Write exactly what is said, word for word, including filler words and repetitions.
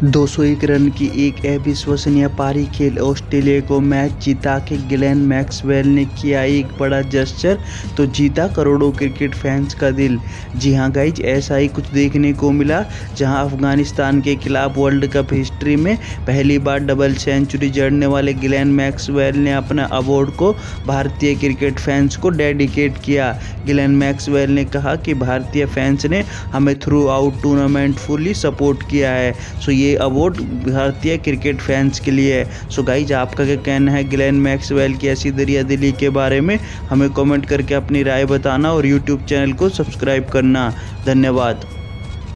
दो सौ एक रन की एक अविश्वसनीय पारी खेल ऑस्ट्रेलिया को मैच जिता के ग्लेन मैक्सवेल ने किया एक बड़ा जेस्चर तो जीता करोड़ों क्रिकेट फैंस का दिल। जी हां गाइज, ऐसा ही कुछ देखने को मिला जहां अफगानिस्तान के खिलाफ वर्ल्ड कप हिस्ट्री में पहली बार डबल सेंचुरी जड़ने वाले ग्लेन मैक्सवेल ने अपना अवार्ड को भारतीय क्रिकेट फैंस को डेडिकेट किया। ग्लेन मैक्सवेल ने कहा कि भारतीय फैंस ने हमें throughout tournament fully support किया है, सो ये अवार्ड भारतीय क्रिकेट फैंस के लिए है। सो गाइज, आपका क्या कहना है ग्लेन मैक्सवेल की ऐसी दरिया दिली के बारे में? हमें कमेंट करके अपनी राय बताना और यूट्यूब चैनल को सब्सक्राइब करना। धन्यवाद।